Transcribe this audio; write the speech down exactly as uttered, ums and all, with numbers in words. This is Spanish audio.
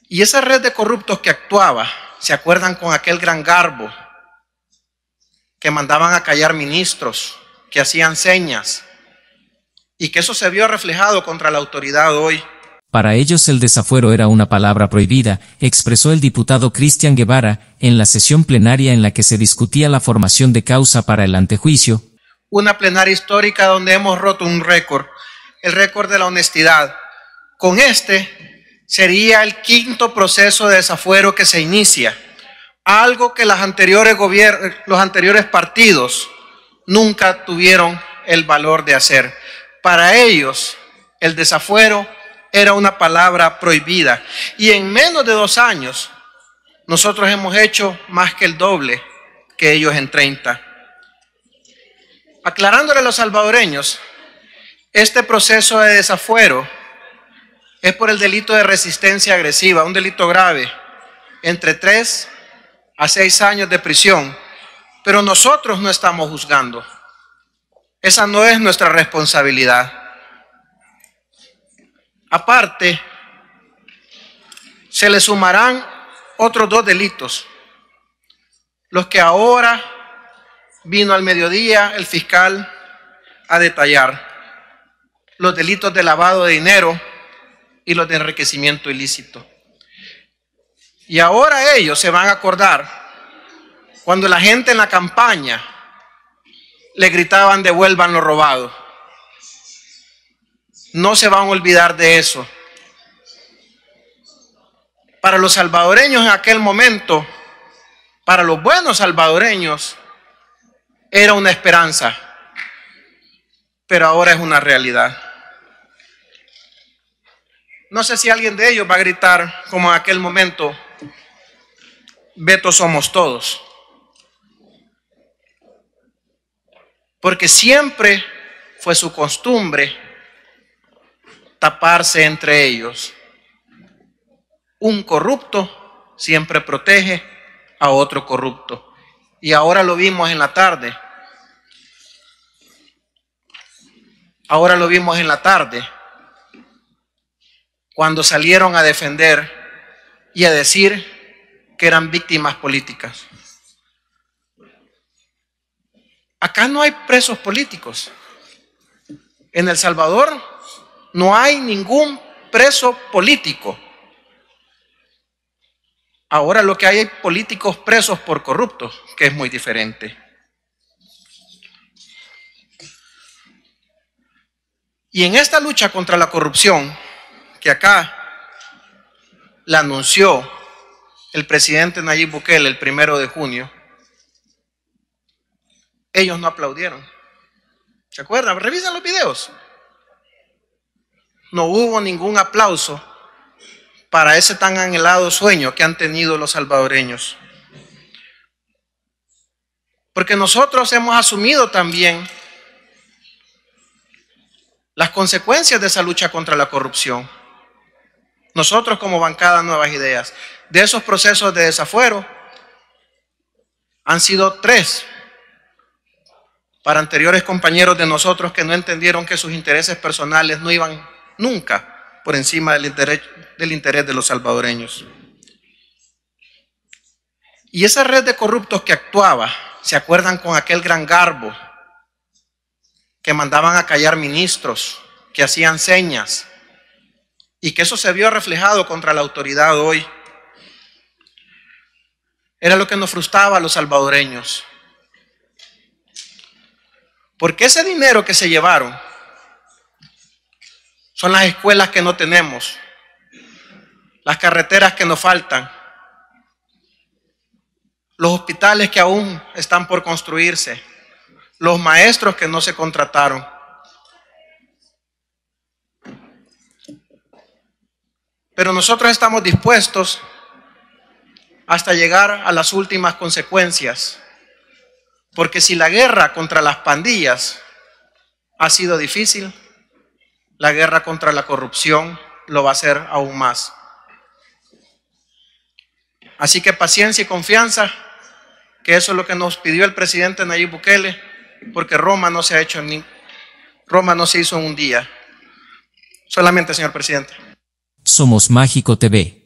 Y esa red de corruptos que actuaba, ¿se acuerdan con aquel gran garbo? Que mandaban a callar ministros, que hacían señas, y que eso se vio reflejado contra la autoridad hoy. Para ellos el desafuero era una palabra prohibida, expresó el diputado Cristian Guevara en la sesión plenaria en la que se discutía la formación de causa para el antejuicio. Una plenaria histórica donde hemos roto un récord, el récord de la honestidad. Con este sería el quinto proceso de desafuero que se inicia, algo que las anteriores gobiernos, los anteriores partidos nunca tuvieron el valor de hacer. Para ellos el desafuero era una palabra prohibida, y en menos de dos años nosotros hemos hecho más que el doble que ellos en treinta. Aclarándole a los salvadoreños, este proceso de desafuero es por el delito de resistencia agresiva, un delito grave, entre tres a seis años de prisión, pero nosotros no estamos juzgando. Esa no es nuestra responsabilidad. Aparte, se le sumarán otros dos delitos, los que ahora vino al mediodía el fiscal a detallar: los delitos de lavado de dinero y los de enriquecimiento ilícito. Y ahora ellos se van a acordar cuando la gente en la campaña le gritaban: devuelvan lo robado. No se van a olvidar de eso. Para los salvadoreños en aquel momento, para los buenos salvadoreños, era una esperanza, pero ahora es una realidad. No sé si alguien de ellos va a gritar como en aquel momento: Beto somos todos. Porque siempre fue su costumbre taparse entre ellos. Un corrupto siempre protege a otro corrupto. Y ahora lo vimos en la tarde. Ahora lo vimos en la tarde, cuando salieron a defender y a decir que eran víctimas políticas. Acá no hay presos políticos. En El Salvador no hay ningún preso político. Ahora lo que hay es políticos presos por corruptos, que es muy diferente. Y en esta lucha contra la corrupción, que acá la anunció el presidente Nayib Bukele el primero de junio, ellos no aplaudieron. ¿Se acuerdan? Revisen los videos. No hubo ningún aplauso para ese tan anhelado sueño que han tenido los salvadoreños. Porque nosotros hemos asumido también las consecuencias de esa lucha contra la corrupción. Nosotros como bancada Nuevas Ideas, de esos procesos de desafuero, han sido tres para anteriores compañeros de nosotros que no entendieron que sus intereses personales no iban nunca por encima del interés, del interés de los salvadoreños. Y esa red de corruptos que actuaba, ¿se acuerdan con aquel gran garbo? Que mandaban a callar ministros, que hacían señas, y que eso se vio reflejado contra la autoridad hoy. Era lo que nos frustraba a los salvadoreños. Porque ese dinero que se llevaron son las escuelas que no tenemos, las carreteras que nos faltan, los hospitales que aún están por construirse, los maestros que no se contrataron. Pero nosotros estamos dispuestos hasta llegar a las últimas consecuencias, porque si la guerra contra las pandillas ha sido difícil, la guerra contra la corrupción lo va a ser aún más. Así que paciencia y confianza, que eso es lo que nos pidió el presidente Nayib Bukele, porque Roma no se ha hecho ni Roma no se hizo en un día. Solamente, señor presidente. Somos Mágico T V.